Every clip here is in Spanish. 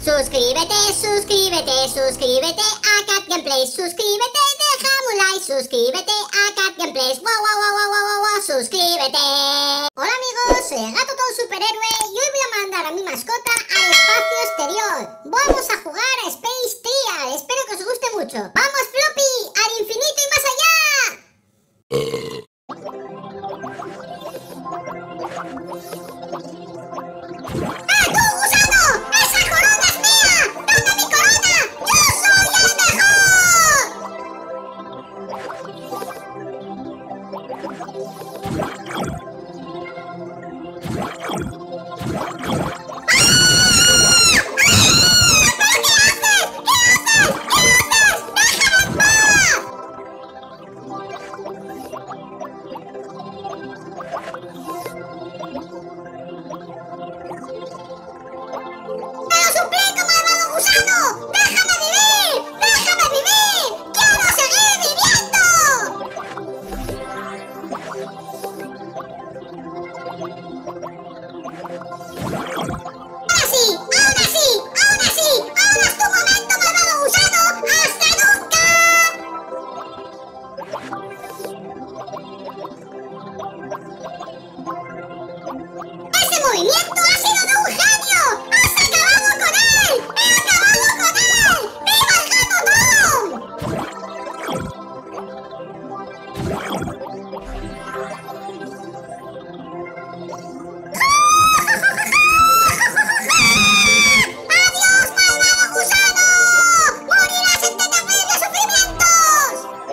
Suscríbete, suscríbete, suscríbete a Cat Gameplays. Suscríbete, déjame un like. Suscríbete a Cat Gameplays. Wow, wow, wow, wow, wow, wow, suscríbete. Hola amigos, soy el gato todo superhéroe y hoy voy a mandar a mi mascota al espacio exterior. Vamos a jugar a Space Trial. Espero que os guste mucho. ¡Vamos, Floppy! ¡Al infinito y más allá! ¡Ah, tú, gusano! ¡Esa corona es mía! ¡Dame mi corona! ¡Yo soy el movimiento ha sido de un genio. ¡Has acabado con él! ¡He acabado con él! ¡Viva el gato Tom! ¡Adiós, malvado gusano! ¡Morirás en terribles sufrimientos!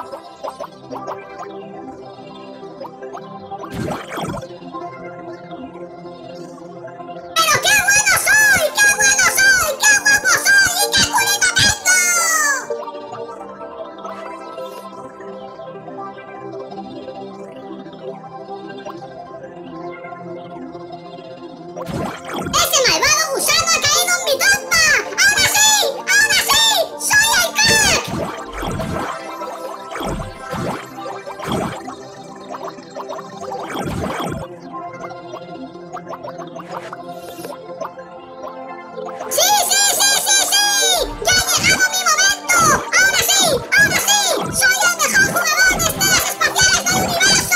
¡Ese malvado gusano ha caído en mi trampa! ¡Ahora sí! ¡Ahora sí! ¡Soy el crack! ¡Sí, sí, sí, sí, sí! ¡Ya ha llegado mi momento! ¡Ahora sí! ¡Ahora sí! ¡Soy el mejor jugador de estrellas espaciales del universo!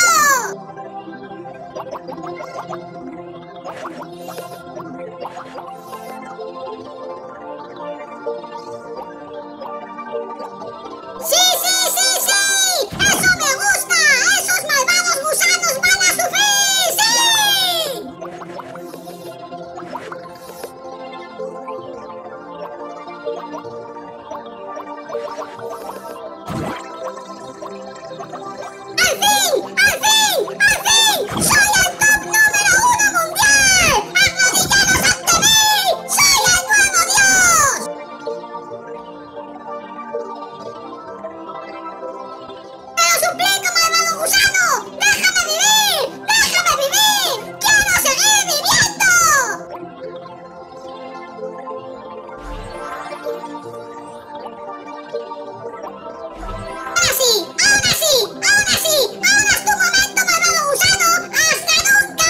¡Sí, sí, sí, sí! ¡Eso me gusta! ¡Esos malvados gusanos van a sufrir! ¡Sí! ¡Al fin! ¡Al fin! ¡Al fin! ¡Soy el top número 1 mundial! ¡Arrodillados ante mí! ¡Soy el nuevo Dios! ¡Te lo suplico, malvado gusano! ¡Déjame vivir! ¡Déjame vivir! ¡Quiero seguir viviendo! ¡Ahora sí! ¡Ahora sí! ¡Ahora sí! ¡Ahora es tu momento, malvado gusano! ¡Hasta nunca!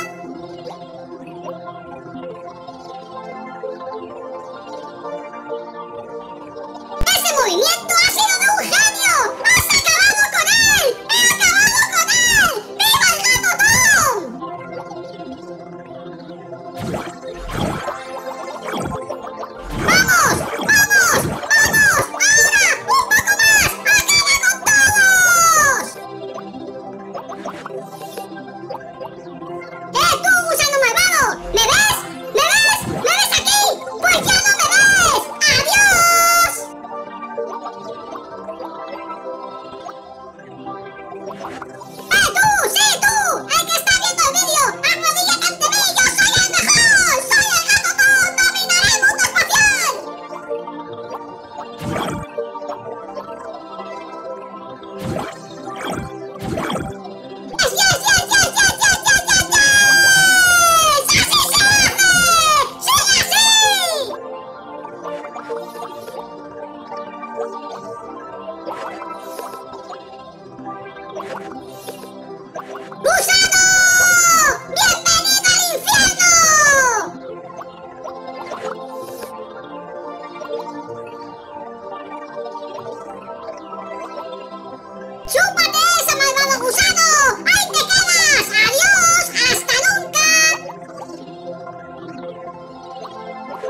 ¡Ese movimiento ha sido de un genio! ¡Has acabado con él! ¡He acabado con él! ¡Viva el gato Tom! ¡Vamos! ¡Vamos!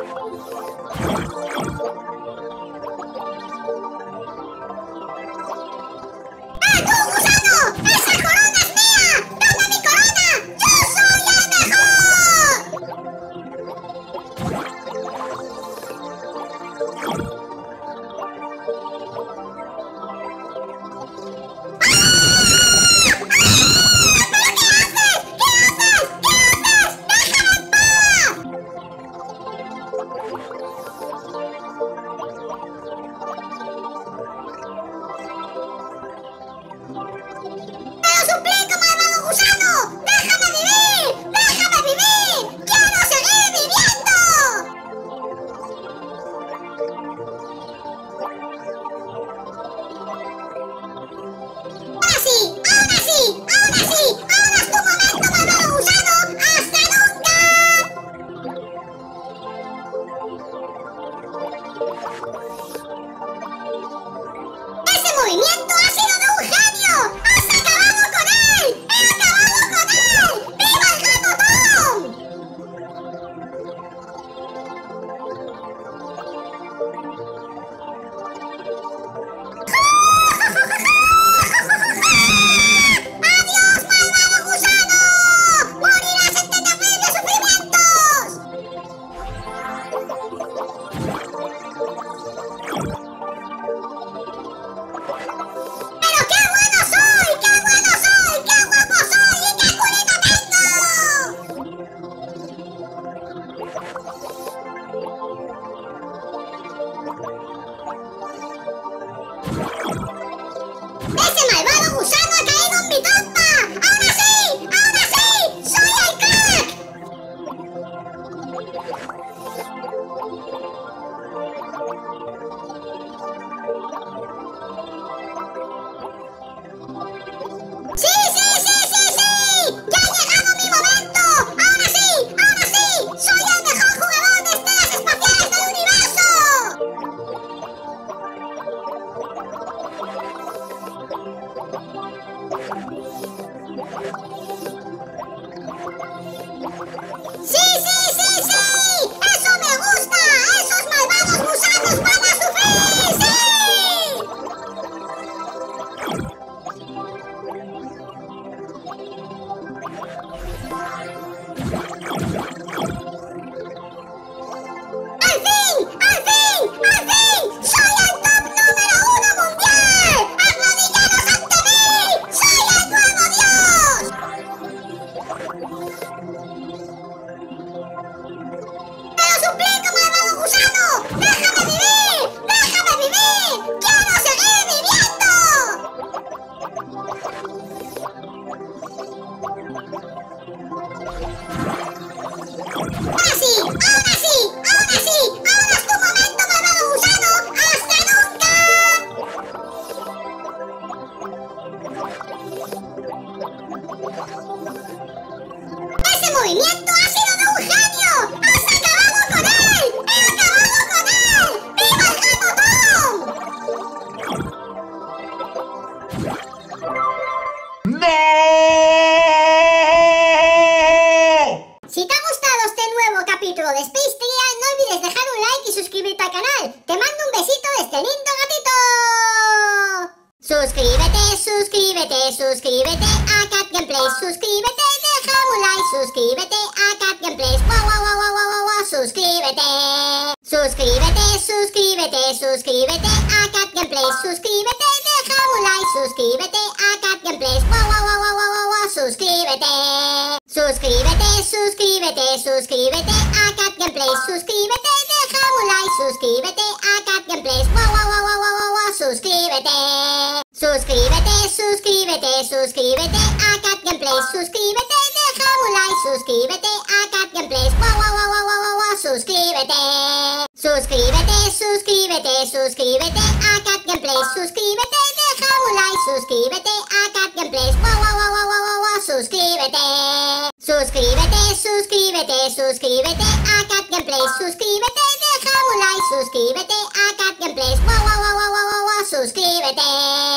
movimiento ha sido de un genio. ¡Has acabado con él! ¡He acabado con él! ¡Viva el gato Tom! ¡Adiós, malvado gusano! ¡Morirás entre terribles sufrimientos! ¡Pero qué bueno soy! ¡Qué bueno soy! ¡Qué guapo soy! ¡Y qué culito tengo! ¡Ese malvado gusano ha caído en mi trampa! ¡Aún así! ¡Soy el crack! ¡Sí! ¡Ya ha llegado mi momento! ¡Aún así! ¡Soy el mejor jugador de estrellas espaciales del universo! ¡Sí! ¡Eso me gusta! ¡Esos malvados gusanos van a sufrir! ¡Sí! ¡Al fin! ¡Soy el top número 1 mundial! ¡Arrodillados ante mí! ¡Soy el nuevo Dios! ¡Te lo suplico, malvado gusano! ¡Déjame vivir! ¡Quiero seguir viviendo! ¡Ahora sí! ¡Ahora es tu momento, malvado gusano! ¡Hasta nunca! ¡Ese movimiento ha sido de un genio! ¡Has acabado con él! ¡He acabado con él! ¡Viva el gato Tom! ¡No! Si te ha gustado este nuevo capítulo de Space Trial, no olvides dejar un like y suscribirte al canal. Te mando un besito de este lindo gatito. Suscríbete a Cat Gameplays. Suscríbete, deja un like. Suscríbete a Cat Gameplays. Wow, suscríbete. Suscríbete a Cat Gameplays. Suscríbete, deja un like. Suscríbete a Cat Gameplays. Wow, suscríbete. Suscríbete a Cat Gameplays. Suscríbete, deja un like. Suscríbete a Cat Gameplays. Wow, suscríbete. Suscríbete a Cat Gameplays. Suscríbete, deja un like. Suscríbete a Cat Gameplays. Wow, suscríbete. Suscríbete a Cat Gameplays. Suscríbete, deja un like. Suscríbete a Cat Gameplays. Wow, suscríbete. Suscríbete a Cat Gameplays. Suscríbete, deja un like. Suscríbete a Cat Gameplays. Wow, suscríbete.